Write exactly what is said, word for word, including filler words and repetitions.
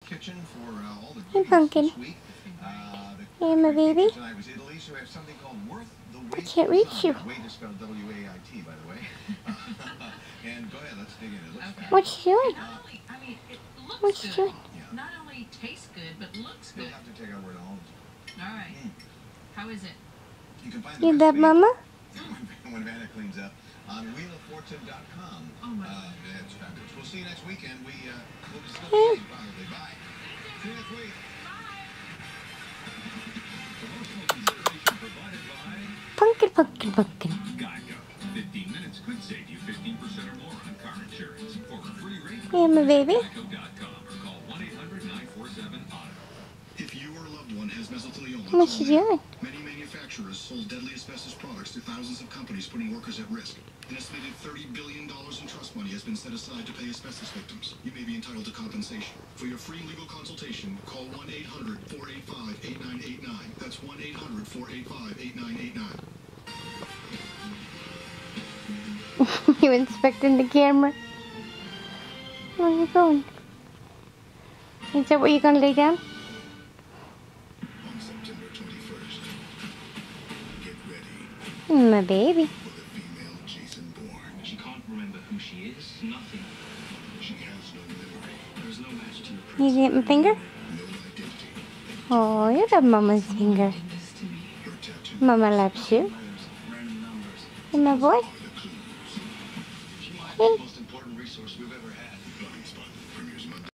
kitchen for uh, all the Hey, Pumpkin. this week. Uh, Hey, my baby. Tonight was Italy, so we have something called Worth the Wait. I can't reach you. Wait is spelled W A I T, by the way. And go ahead, let's dig in. It looks Okay. What you doing? Not only, I mean, it looks What you good. doing? Yeah. Not only tastes good, but looks You'll good. have to take our word home. All right. Mm. How is it? You can find You the that recipe mama? when, when Vanna cleans up on wheel of fortune dot com. Oh, my uh, God. That's fabulous. We'll see you next weekend. We, uh, we'll be still Hey. the same, probably. Bye. See you next week. Promotional consideration provided by Pumpkin, pumpkin, pumpkin. Geico. fifteen minutes could save you fifteen percent or more on car insurance. For a free rate, Hey, my baby. geico dot com or call one eight hundred nine four seven auto. If you or a loved one has mesothelioma, What you doing? many manufacturers sold deadly asbestos products to thousands of companies, putting workers at risk. An estimated thirty billion dollars in trust money has been set aside to pay asbestos victims. You may be entitled to compensation. For your free legal consultation, call one eight hundred four eight five eight nine eight nine. That's one eight hundred four eight five eight nine eight nine. You inspecting the camera? Where are you going? Is that where you're gonna lay down? On September twenty-first, get ready My baby. for the female Jason Bourne. She can't remember who she is, nothing. She has no memory, There's no match to your You presence. get my finger? no identity. Oh, you got mama's finger. This to me. Her tattoo Mama loves you. Random numbers. Hey, my boy. are the clues. She might Hey. be